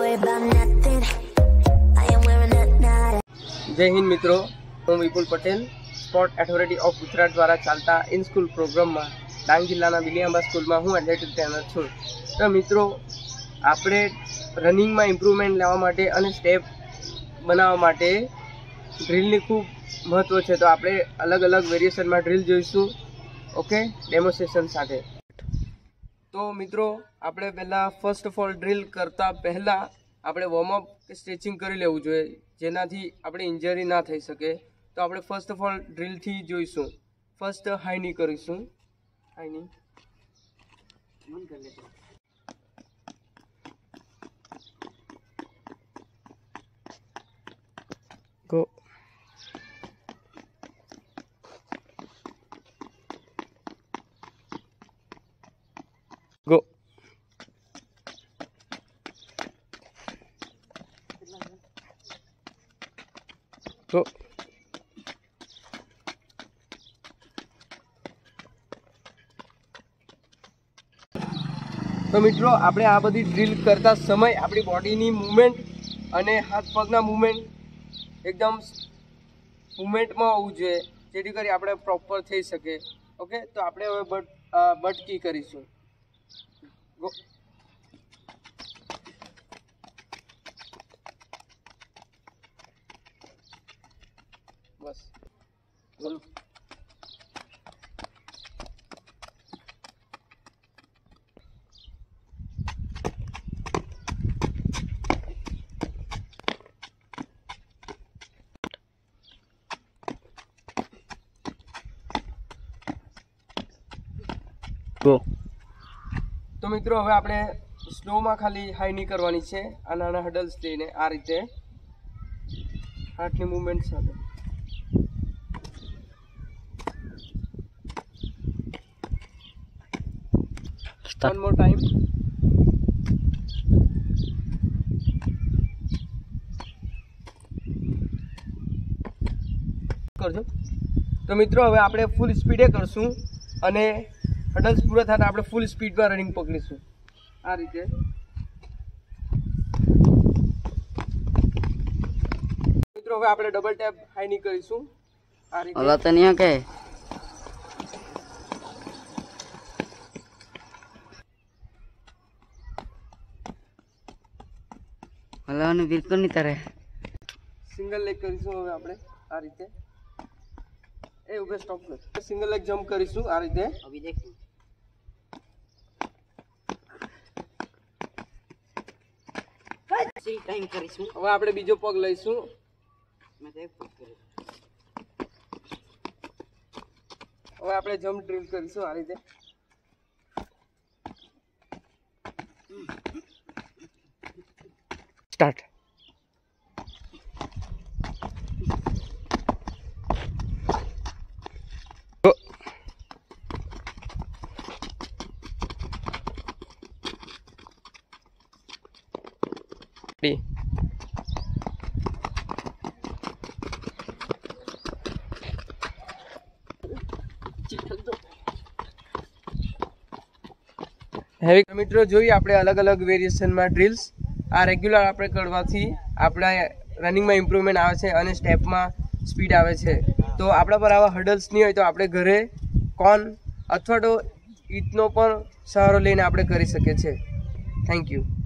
जय हिंद मित्रों, हूँ Vipul Patel sport authority of Gujarat द्वारा चालता इन स्कूल प्रोग्राम में डांग जिल्लाना विलियम्बा स्कूल में हूँ एथलेटिक ट्रेनर छूँ। तो मित्रों, आपणे रनिंग में इम्प्रूवमेंट लेवा माटे अने स्टेप बनावा माटे ड्रीलनी खूब महत्व है। तो आपणे अलग अलग वेरिएशन में ड्रील जोईशुं, ओके, डेमोन्स्ट्रेशन साथे। तो मित्रों, आपणे पहला फर्स्ट ऑफ ऑल ड्रील करता पहला आपणे वॉर्मअप के स्ट्रेचिंग करी लेवुं जोईए, जेनाथी आपणे इंजरी ना थई सके। तो आपणे फर्स्ट ऑफ ऑल ड्रील थी जोईशुं। फर्स्ट हाई नी करीशुं। हाई नी बंद कर लेते। गो। गो। गो। तो मित्रों, आपणे आ बधी ड्रील करता समय आपणी बॉडीनी मूवमेंट अने हाथ पगना मूवमेंट एकदम मूवमेंट में होवुं जोईए, जेथी करी आपणे प्रॉपर थई सके। ओके, तो आपणे हवे बटकी करीशुं। गो। बस गो। गो। तो मित्रों, हवे आपणे स्लो में खाली हाई नहीं करवानी छे। आ नाना हडल्स लईने आ रीते हाथनी मूवमेंट साथे। One more time. करजो। तो मित्रों, हवे आपणे फूल स्पीडे करशुं अने हडल्स पूरा थाय आपणे फूल स्पीड में रनिंग पकड़ीशुं। आ रीते मित्रों, हवे आपणे डबल टैप हाई नी करीशुं। आ रीते ओला तो नहीं के हलाने बिल्कुल नहीं करे। सिंगल लेग करीशुं। हवे आपणे आ रीते ए उभे स्टॉप कर। सिंगल लेग जम्प करीशुं। आ रीते अभी देख सी टाइम करीशुं। हवे आपणे बीजो पग लईशुं। मैं तो एक पग करूं। हवे आपणे जम्प ड्रिल करीशुं। आ रीते स्टार्ट। गो। डी। हेवी मित्रों, જોઈએ આપણે અલગ અલગ વેરિએશનમાં ડ્રીલ્સ આ રેગ્યુલર આપણે કરવાથી આપણા રનિંગમાં ઇમ્પ્રુવમેન્ટ આવે છે અને સ્ટેપમાં સ્પીડ આવે છે। તો આપણા પર આવા હર્ડલ્સ નહીં હોય તો આપણે ઘરે કોન અથવા તો ઈંટનો પણ સહારો લઈને આપણે કરી શકીએ છીએ। Thank you.